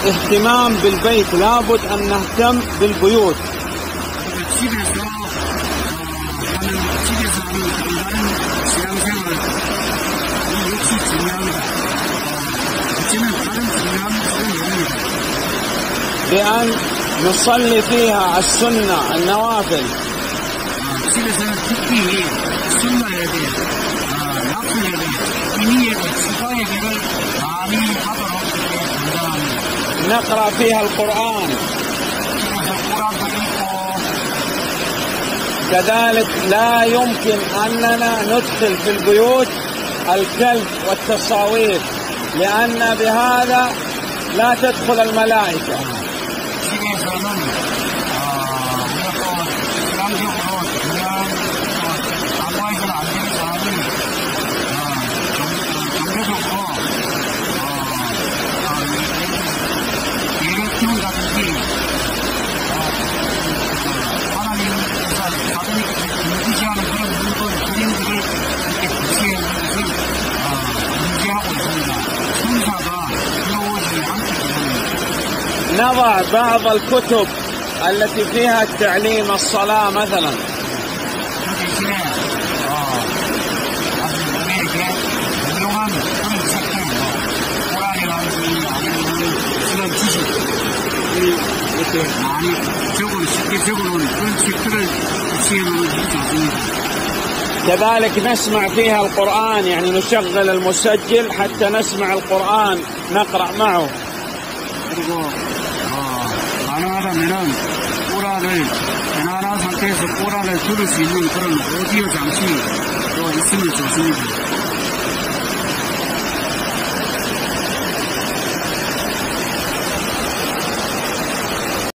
اهتمام بالبيت، لابد أن نهتم بالبيوت. بأن نصلي فيها السنة النوافل. نقرأ فيها القرآن. كذلك لا يمكن أننا ندخل في البيوت الكلب والتصاوير، لأن بهذا لا تدخل الملائكة. نضع بعض الكتب التي فيها تعليم الصلاة مثلا. كذلك نسمع فيها القرآن، يعني نشغل المسجل حتى نسمع القرآن نقرأ معه. 가능하다면은 꼬라를 편안한 상태에서 꼬라를 들을 수 있는 그런 오디오 장치도 있으면 좋습니다.